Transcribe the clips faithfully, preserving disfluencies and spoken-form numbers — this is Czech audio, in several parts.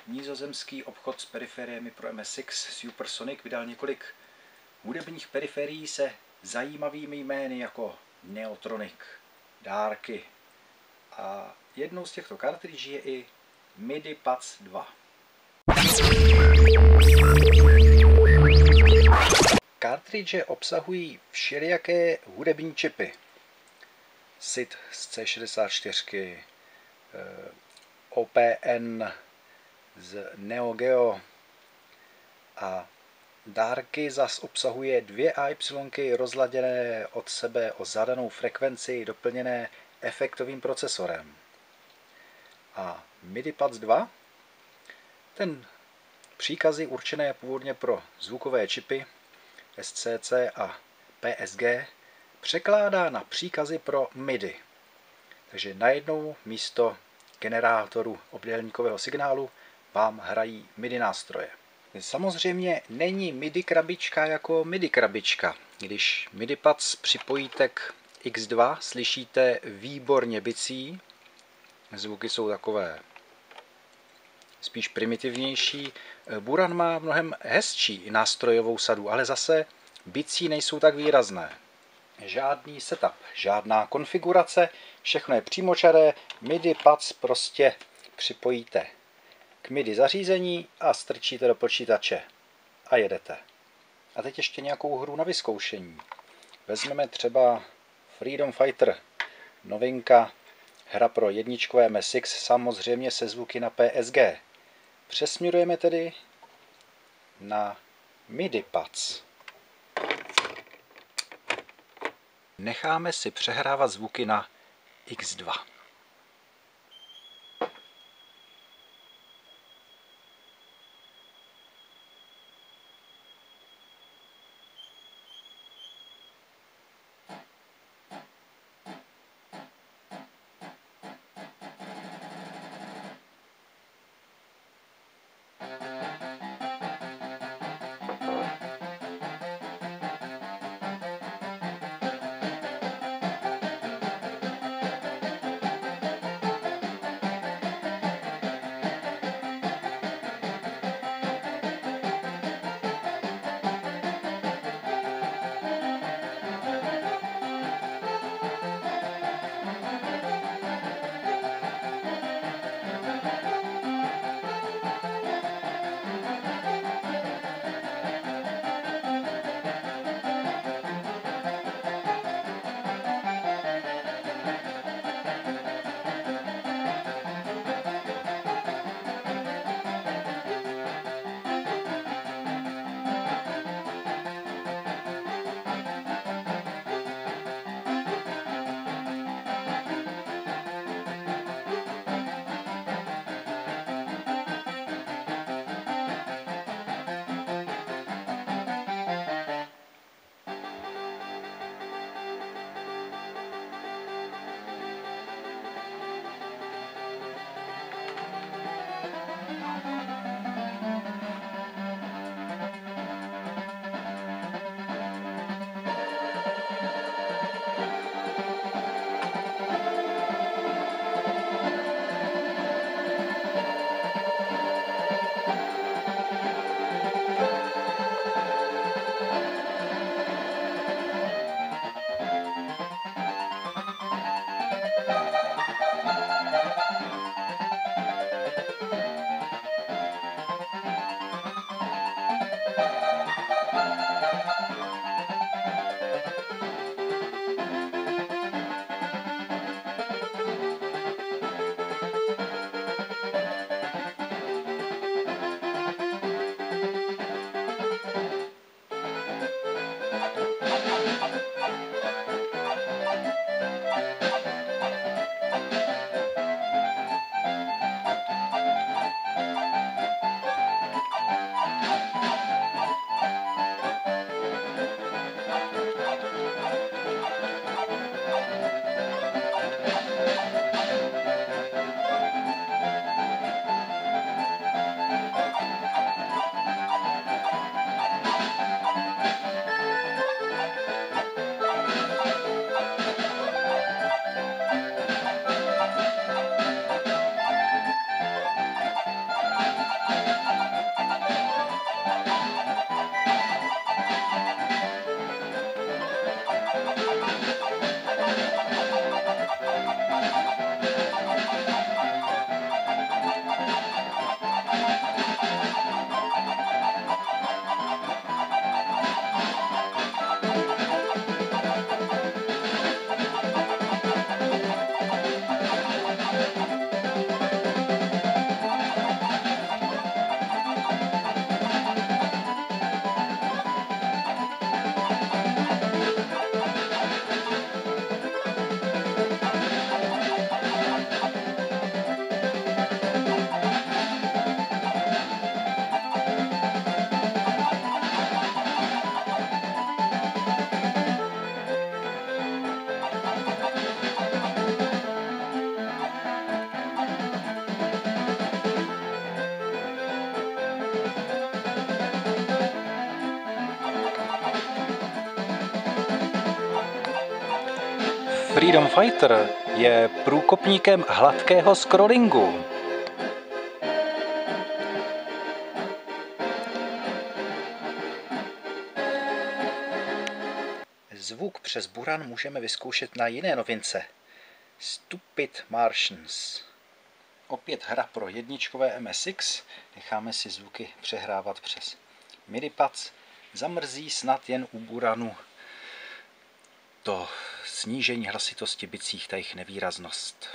nizozemský obchod s periferiemi pro M S X Supersonic vydal několik hudebních periferií se zajímavými jmény jako Neotronic, Darky a jednou z těchto kartridží je i MIDI Pads dva. Kartridže obsahují všelijaké hudební čipy. S I D z C šedesát čtyři, O P N z Neo Geo a Darky zas obsahuje dvě A Y rozladěné od sebe o zadanou frekvenci doplněné efektovým procesorem. A MIDI Pads dva, ten příkazy určené původně pro zvukové čipy S C C a P S G překládá na příkazy pro MIDI. Takže najednou místo generátoru obdélníkového signálu vám hrají MIDI nástroje. Samozřejmě není MIDI krabička jako MIDI krabička. Když MIDI Pads připojíte k X dva, slyšíte výborně bicí. Zvuky jsou takové spíš primitivnější. Buran má mnohem hezčí nástrojovou sadu, ale zase bicí nejsou tak výrazné. Žádný setup, žádná konfigurace, všechno je přímočaré. MIDI Pads prostě připojíte k MIDI zařízení a strčíte do počítače a jedete. A teď ještě nějakou hru na vyzkoušení. Vezmeme třeba Freedom Fighter, novinka, hra pro jedničkové M S X, samozřejmě se zvuky na P S G. Přesměrujeme tedy na MIDI Pads. Necháme si přehrávat zvuky na X dva. Freedom Fighter je průkopníkem hladkého scrollingu. Zvuk přes buran můžeme vyzkoušet na jiné novince. Stupid Martians. Opět hra pro jedničkové M S X. Necháme si zvuky přehrávat přes MIDI-pads. Zamrzí snad jen u buranu to snížení hlasitosti bicích, ta jejich nevýraznost.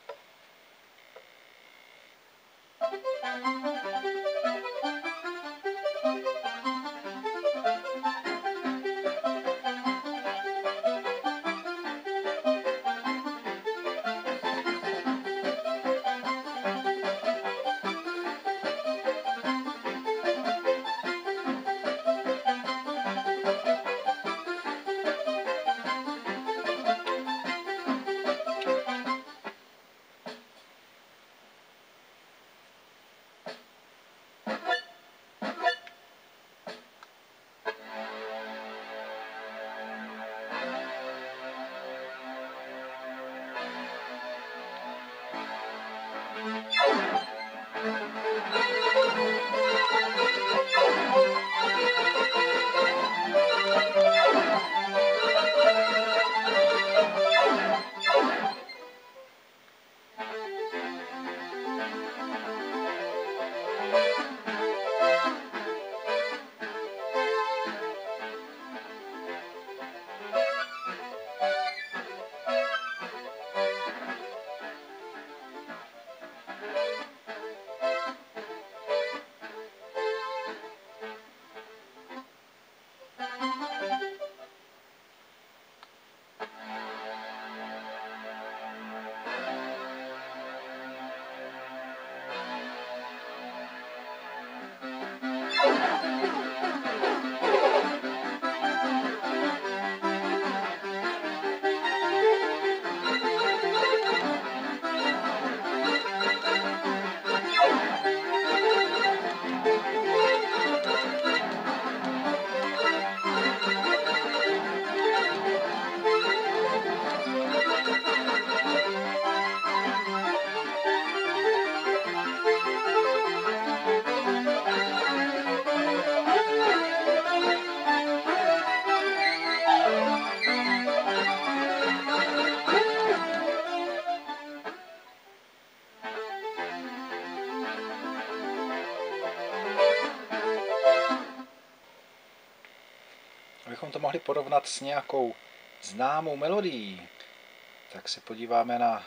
Abychom to mohli porovnat s nějakou známou melodií, tak se podíváme na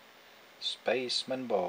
Spaceman Bow.